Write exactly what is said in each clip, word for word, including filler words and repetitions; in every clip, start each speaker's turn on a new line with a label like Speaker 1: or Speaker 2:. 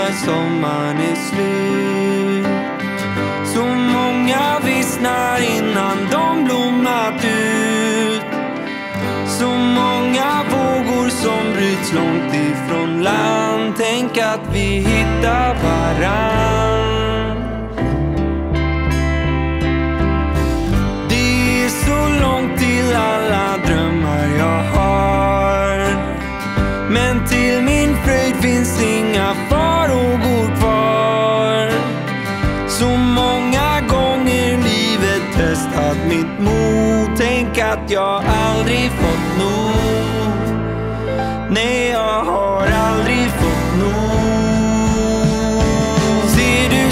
Speaker 1: när sommaren är slut. Så många vissnar innan de blommat ut. Så många vågor som bryts långt ifrån land. Tänk att vi hittar varann. Det är så långt till alla drömmar jag har, men till min fröjd finns inga farhågor kvar. Så många gånger livet testat mitt mod. Tänk att jag aldrig fått nog. Nej, jag har aldrig fått nog. Ser du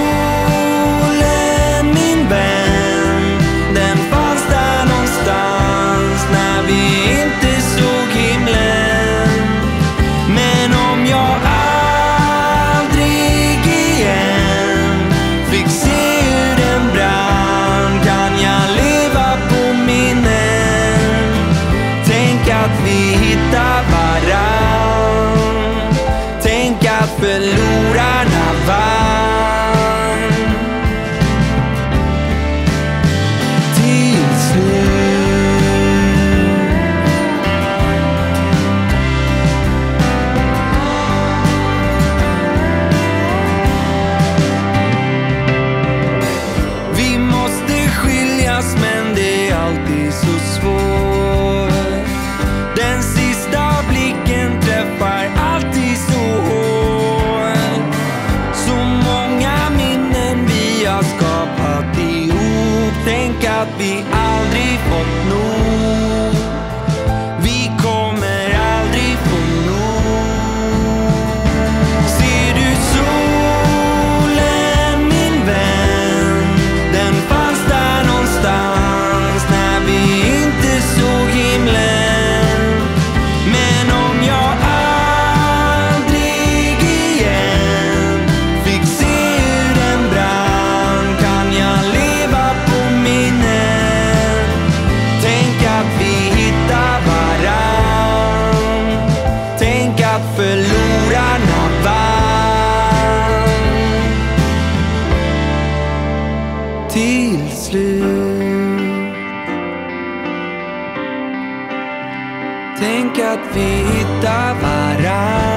Speaker 1: solen, min vän? Den fanns där någonstans när vi inte såg himlen. Men om jag aldrig igen fick se hur den brann, kan jag leva på minnen. Tänk att vi hittar varann. Tänk att förlorarna vann till slut. Vi måste skiljas, men det är alltid så svårt. Den sista blicken träffar alltid så hårt. Så många minnen vi har skapat ihop. Tänk att vi aldrig fått nog. Vi kommer aldrig få nog. Ser du solen, min vän? Den fanns där någonstans när vi inte såg himlen. Men om jag aldrig igen fick se hur den brann, kan jag leva på minnen. Tänk att vi hittar varann. Tänk att förlorarna vann till slut. Tänk att vi hittar varann.